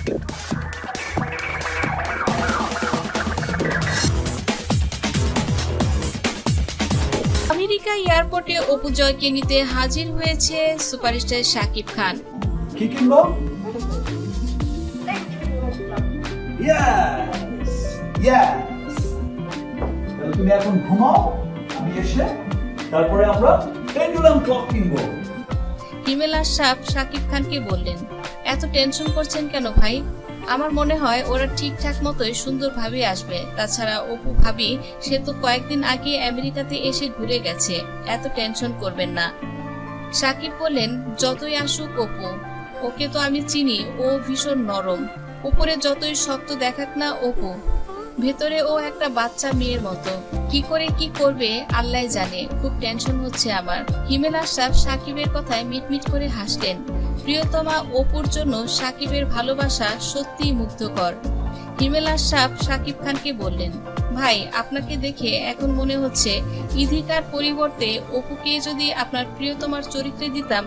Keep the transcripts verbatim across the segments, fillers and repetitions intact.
America এয়ারপোর্টে অপু জয়কে নিতে হাজির হয়েছে সুপারস্টার শাকিব খান। কি কিনবো? ইয়েস ইয়েস তাহলে তুমি এখন ঘুমাও, আমি এসে তারপরে আমরা পেন্ডুলাম ক্লক কিনবো। হিমেল আশরাফ শাকিব খানকে বললেন, এত টেনশন করছেন কেন ভাই? আমার মনে হয় ওরা ঠিকঠাক মতোই সুন্দরভাবে আসবে। তাছাড়া অপু ভাবি সে তো কয়েকদিন আগে আমেরিকাতে এসে ঘুরে গেছে, এত টেনশন করবেন না। শাকিব বললেন, যতই আসুক অপু, ওকে তো আমি চিনি, ও ভীষণ নরম। উপরে যতই শক্ত দেখাক না অপু, ভেতরে ও একটা বাচ্চা মেয়ের মতো। কি করে কি করবে আল্লাহ জানে, খুব টেনশন হচ্ছে আমার। হিমেল আশরাফ শাকিবের কথায় মিটমিট করে হাসলেন। প্রিয়তমা অপুর জন্য শাকিবের ভালোবাসা সত্যিই মুগ্ধকর। হিমেল আশরাফ শাকিব খানকে বললেন, ভাই আপনাকে দেখে এখন মনে হচ্ছে ইধিকার পরিবর্তে অপুকে যদি আপনার প্রিয়তমার চরিত্রে দিতাম,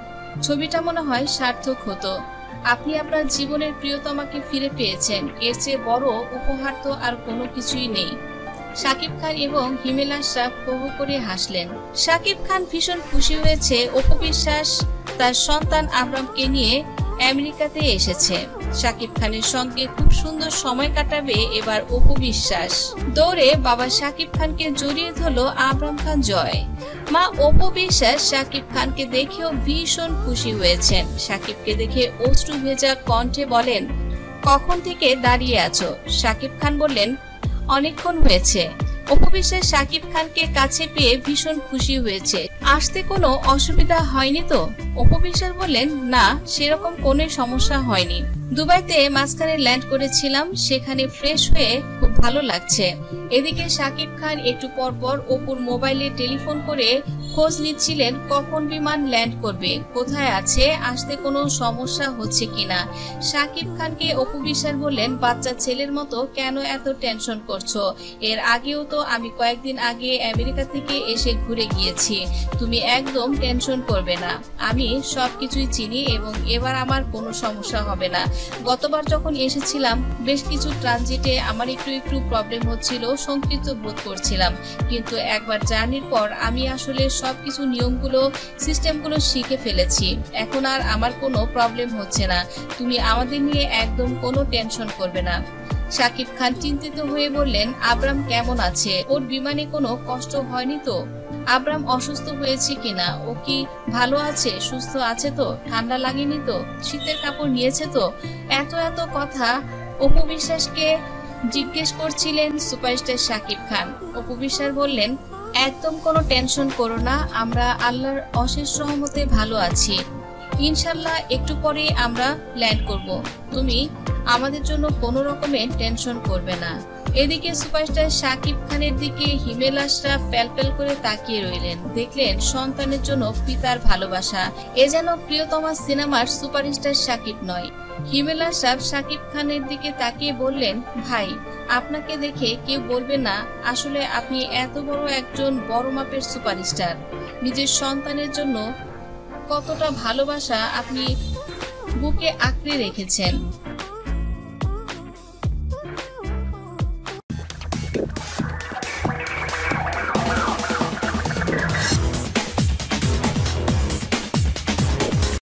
ছবিটা মনে হয় সার্থক হতো। আপনি আপনার জীবনের প্রিয়তমাকে ফিরে পেয়েছেন, এর চেয়ে বড় উপহার তো আর কোনো কিছুই নেই। শাকিব খান এবং হিমেল আশরাফ হো হো করে হাসলেন। শাকিব খান ভীষণ খুশি হয়েছে অপু বিশ্বাস তার সন্তান আব্রামকে নিয়ে আমেরিকাতে এসেছে। শাকিব খানের সঙ্গে খুব সুন্দর সময় কাটাবে এবার অপু বিশ্বাস। দৌড়ে বাবা শাকিব খানকে জড়িয়ে ধরল আব্রাম খান জয়। মা অপু বিশ্বাস শাকিব খানকে দেখেও ভীষণ খুশি হয়েছেন। শাকিবকে দেখে অশ্রু ভেজা কণ্ঠে বলেন, কখন থেকে দাঁড়িয়ে আছো? শাকিব খান বললেন, অনেকক্ষণ হয়েছে। অপু বিশ্বাস শাকিব খানকে কাছে পেয়ে ভীষণ খুশি হয়েছে। আসতে কোনো অসুবিধা হয়নি তো? অপু বিশ্বাস বললেন, না সেরকম কোনো সমস্যা হয়নি। দুবাইতে মাঝখানে ল্যান্ড করেছিলাম, সেখানে ফ্রেশ হয়ে খুব ভালো লাগছে। এদিকে শাকিব খান একটু পর পর অপুর মোবাইলে টেলিফোন করে খোঁজ নিচ্ছিলেন কখন বিমান ল্যান্ড করবে, কোথায় আছে, আসতে কোনো সমস্যা হচ্ছে কিনা। শাকিব খানকে অপু বিশ্বাস বললেন, বাচ্চা ছেলের মতো কেন এত টেনশন করছো? এর আগেও তো আমি কয়েকদিন আগে আমেরিকা থেকে এসে ঘুরে গিয়েছি, তুমি একদম টেনশন করবে না। আমি সবকিছুই চিনি এবং এবার আমার কোনো সমস্যা হবে না। গতবার যখন এসেছিলাম বেশ কিছু ট্রানজিটে আমার একটু একটু প্রবলেম হচ্ছিল, সংকীর্ণ বোধ করছিলাম, কিন্তু একবার জার্নির পর আমি আসলে সবকিছু নিয়মগুলো সিস্টেমগুলো শিখে ফেলেছি। এখন আর আমার কোনো প্রবলেম হচ্ছে না, তুমি আমাদের নিয়ে একদম কোনো টেনশন করবে না। শাকিব খান চিন্তিত হয়ে বললেন, আব্রাম কেমন আছে? ওর বিমানে কোনো কষ্ট হয়নি তো? আব্রাম অসুস্থ হয়েছে কিনা? ও কি ভালো আছে, সুস্থ আছে তো? ঠান্ডা লাগেনি তো? শীতের কাপড় নিয়েছে তো? এত এত কথা অপু বিশ্বাসকে জিজ্ঞেস করছিলেন সুপারস্টার শাকিব খান। অপু বিশ্বাস বললেন, একদম কোনো টেনশন করো না, আমরা আল্লাহর অশেষ রহমতে ভালো আছি, ইনশাল্লাহ একটু পরে আমরা ল্যান্ড করব, তুমি আমাদের জন্য কোনো রকমের টেনশন করবে না। এদিকে সুপারস্টার শাকিব খানের দিকে হিমেল আশরাফ প্যালপ্যাল করে তাকিয়ে রইলেন। দেখলেন সন্তানের জন্য পিতার ভালোবাসা, এ যেন প্রিয়তমা সিনেমার সুপারস্টার শাকিব নয়। হিমেল আশরাফ শাকিব খানের দিকে তাকিয়ে বললেন, ভাই আপনাকে দেখে কেউ বলবে না আসলে আপনি এত বড় একজন বড় মাপের সুপারস্টার। নিজের সন্তানের জন্য কতটা ভালোবাসা আপনি বুকে আঁকড়ে রেখেছেন।